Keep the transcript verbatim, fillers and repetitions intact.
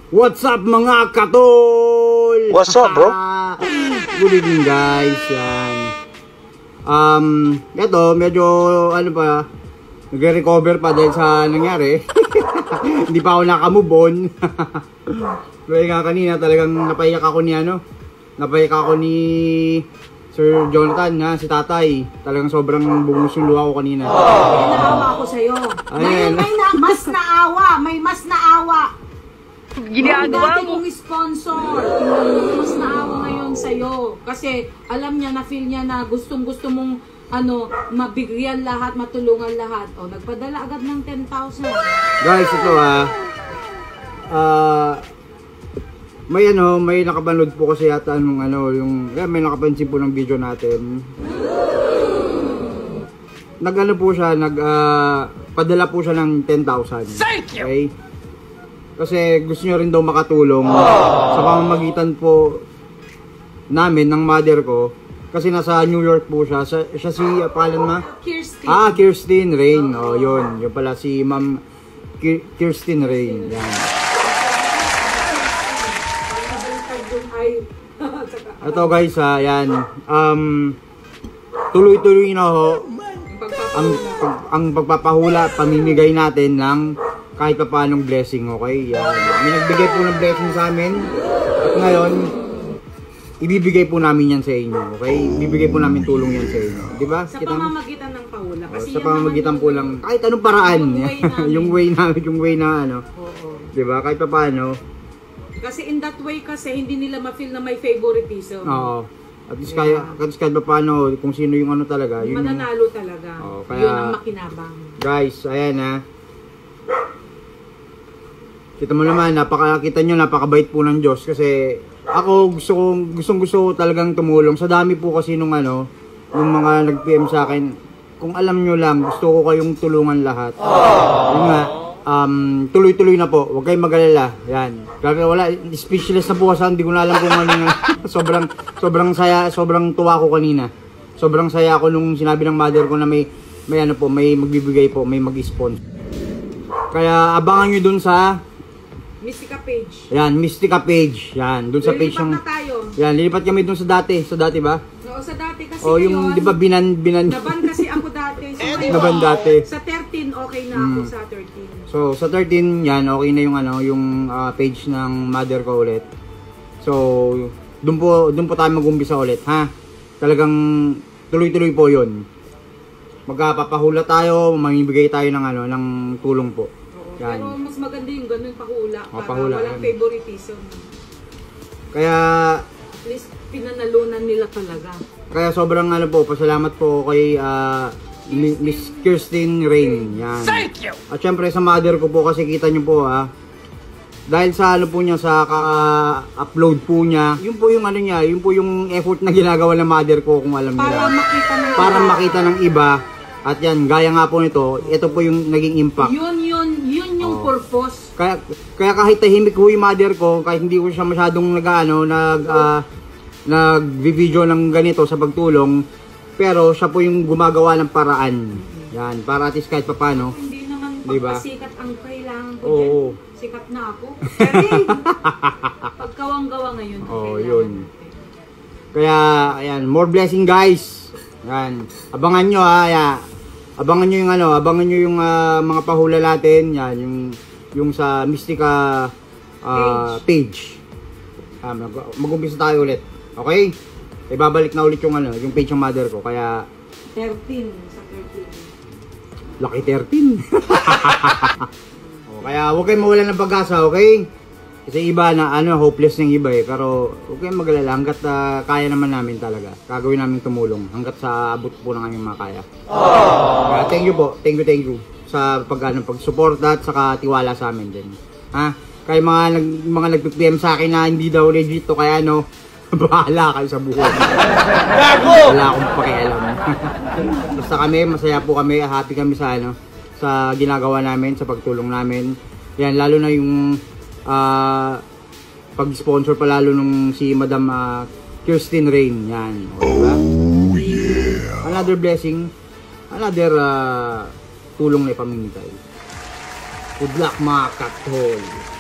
What's up mga katol? What's up, bro? Good evening guys. Yan. Um, ito medyo ano pa, nagre-recover pa dahil sa nangyari. Hindi pa ako naka-move on. Kaya nga kanina talagang napayak ako ni ano, napayak ako ni Sir Jonathan, ha, si tatay. Talagang sobrang bumunos yung luha ko kanina. May naawa ako sa'yo. Ayan. May, may na, mas naawa. May mas naawa. Ginagawa dati kong sponsor. Mas naawa ngayon sa'yo. Kasi alam niya, na-feel niya na gustong gusto mong ano, mabigyan lahat, matulungan lahat. O, nagpadala agad ng ten thousand. Guys, ito ha. Ah... Uh, May ano, may nakapanood po kasi yata nung ano, yung eh, may nakapansin po ng video natin. Nag-ano po siya, nag uh, padala po siya ng ten thousand. Okay? Kasi gusto niya rin daw makatulong sa pamamagitan po namin ng mother ko. Kasi nasa New York po siya. Siya, siya si uh, palan ma? Kirsten. Ah, Kirsten Rain. Oh, yun. Yun pala si Ma'am Kirsten Rain. Yan. Ito guys, ha, yan. Um, tuloy-tuloy na ho ang, ang pagpapahula, pamimigay natin ng kahit pa paanong blessing, okay? Yan. May nagbigay po ng blessing sa amin. At ngayon, ibibigay po namin yan sa inyo, okay? Ibibigay po namin tulong yan sa inyo. Diba? Sa Kita pamamagitan ng pahula. Kasi sa pamamagitan po lang, kahit anong paraan. Yung way namin, yung way na ano. Oo. Diba? Kahit pa paano. Kasi in that way kasi hindi nila ma-feel na may favoritism. Oo. At least kaya, at least kahit pa paano, kung sino yung ano talaga. Yun mananalo talaga. Oo, kaya, yun ang makinabang. Guys, ayan ha. Kita mo naman, napaka, kita nyo, napakabait po ng Diyos. Kasi ako gusto kong, gustong gusto ko talagang tumulong. Sa dami po kasi nung ano, yung mga nag-P M sa akin, kung alam nyo lang, gusto ko kayong tulungan lahat. Yun nga. Um, tuloy-tuloy na po, huwag kayong mag-alala. Yan. Kaya wala, speechless na po kasi hindi ko na alam kung ano nga. sobrang, sobrang saya, sobrang tuwa ko kanina. Sobrang saya ako nung sinabi ng mother ko na may, may ano po, may magbibigay po, may mag-sponsor. Kaya abangan nyo dun sa Mystica page. Yan, Mystica page. Yan, dun sa page ng... Lilipat na tayo. Yan, lilipat kami dun sa dati. Sa dati ba? Oo, sa dati kasi O yung, di ba, binan, binan... Naban kasi ako dati. So, ngayon, Naban dati. Sa thirteen, okay na ako Hmm. sa thirteen. So, sa thirteen, yan, okay na yung ano, yung uh, page ng mother ko ulit. So, doon po, doon po tayo mag-umpisa ulit, ha? Talagang tuloy-tuloy po 'yon. Magpapahula tayo, mamibigay tayo ng ano, ng tulong po. Oo, yan. pero mas maganda yung ganun pahula para pahula, walang yan. favoritism. Kaya At least pinanalunan nila talaga. kaya sobrang ano po, pasalamat po kay uh, Miss Kirsten Rain. Yan. Thank you! At syempre sa mother ko po kasi kita nyo po ha. Dahil sa ano po niya, sa ka-upload po niya, yun po yung ano niya, yun po yung effort na ginagawa ng mother ko kung alam niyo. Para makita ng Para iba. makita ng iba. At yan, gaya nga po nito, ito po yung naging impact. Yun, yun, yun yung Oo. purpose. Kaya, kaya kahit tahimik ko yung mother ko, kahit hindi ko siya masyadong nag-ano, nag, uh, nag-video ng ganito sa pagtulong, pero siya po yung gumagawa ng paraan. Yan, para at least kahit papano. Hindi naman Diba? pagpasikat ang kailangan ko Oo. dyan. Sikat na ako. Pero pagkawang-gawa ngayon. ang Oo, kailangan yun. natin. Kaya, ayan, more blessing guys. Yan, abangan nyo ha, ya. Abangan nyo yung ano, abangan nyo yung uh, mga pahula natin. Yan, yung, yung sa Mystica uh, page. page. Ah, mag mag-umpisa tayo ulit. Okay? Ibabalik na ulit yung ano, yung page ng mother ko. Kaya thirteen sa thirteen. lucky thirteen. O, kaya huwag kayong mawalan ng pag-asa, okay? Kasi iba na ano, hopeless ng iba eh. Pero huwag kayong mag-alala hanggat uh, kaya naman namin talaga. Gagawin namin tumulong hanggat sa abot po ng aming mga kaya. Kaya thank you po. Thank you, thank you sa pag ano, pag-suporta at saka tiwala sa amin din. Ha? Kaya mga nag mga nag-P M sa akin na hindi daw legit to, kaya ano, bahala kayo sa buhay. Wala akong pakialam. Basta kami, masaya po kami, happy kami sa ano, sa ginagawa namin, sa pagtulong namin. Yan, lalo na yung uh, pag-sponsor pa lalo nung si Madam uh, Kirsten Rain. Yan. O, diba? Oh, yeah. Another blessing, another uh, tulong na ipamimigay. Good luck mga katol.